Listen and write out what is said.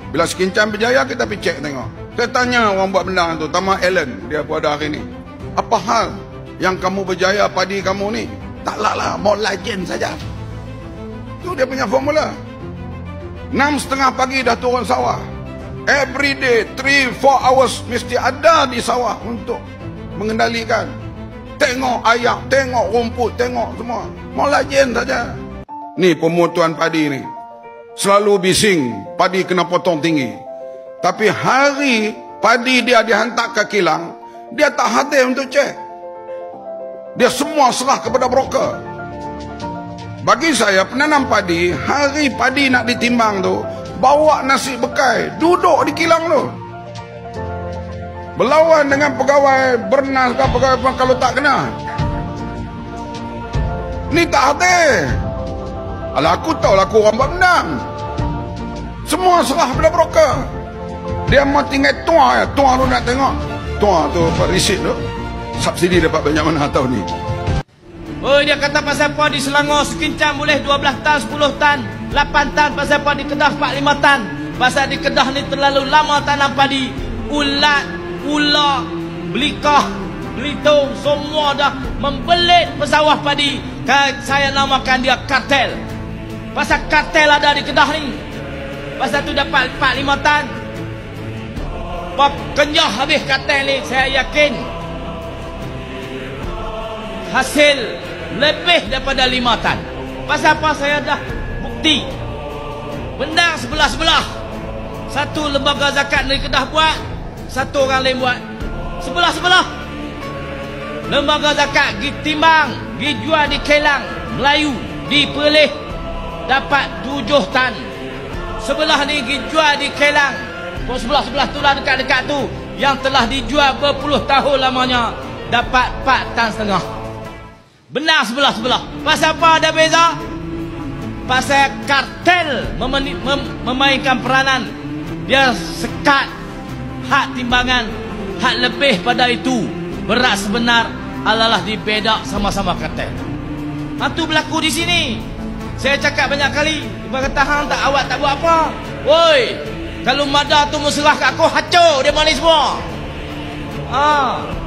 Bila Sekincang berjaya, kita pergi cek tengok. Saya tanya orang buat benda tu, Tama Allen, dia pada hari ni, apa hal yang kamu berjaya padi kamu ni? Taklah lah, mau legend saja. Tu dia punya formula. 6:30 pagi dah turun sawah. Every day 3-4 hours mesti ada di sawah untuk mengendalikan. Tengok ayam, tengok rumput, tengok semua. Mau legend saja. Ni pemutuan padi ni. Selalu bising, padi kena potong tinggi. Tapi hari padi dia dihantar ke kilang, dia tak hadir untuk cek. Dia semua serah kepada broker. Bagi saya, penanam padi, hari padi nak ditimbang tu, bawa nasi bekai, duduk di kilang tu. Berlawan dengan pegawai bernas ke pegawai kalau tak kena. Ni tak hadir. Alah, aku tahu lah aku orang buat menang. Semua serah pada broker. Dia mau tinggal tuan ya. Tuan tu nak tengok. Tuan tu risit tu. Subsidi dapat banyak mana tahun ni. Oh, dia kata pasal apa di Selangor Sekincang boleh 12 tan, 10 tan, 8 tan. Pasal apa di Kedah 4-5 tan. Pasal di Kedah ni terlalu lama tanam padi. Ulat, ular, Belikah, Belitung, semua dah membelit pesawah padi. Saya namakan dia kartel. Pasal kartel ada di Kedah ni. Pasal tu dapat 4-5 tan. Kenyah habis kartel ni. Saya yakin hasil lebih daripada 5 tan. Pasal apa? Saya dah bukti. Bendang sebelah-sebelah. Satu lembaga zakat dari Kedah buat, satu orang lain buat. Sebelah-sebelah. Lembaga zakat pergi timbang, pergi jual di Kelang Melayu, di Perlis, dapat 7 tan. Sebelah ni pergi jual di Kelang, sebelah-sebelah tu lah, dekat-dekat tu, yang telah dijual berpuluh tahun lamanya, dapat 4 tan setengah. Benar sebelah-sebelah. Pasal apa ada beza? Pasal kartel memainkan peranan. Dia sekat hak timbangan, hak lebih pada itu. Berat sebenar adalah dibedak sama-sama kartel. Itu berlaku di sini. Saya cakap banyak kali, dia kata hang tak, awak tak buat apa. Woi, kalau Mada tu mau serah kat aku, hancur dia manis semua.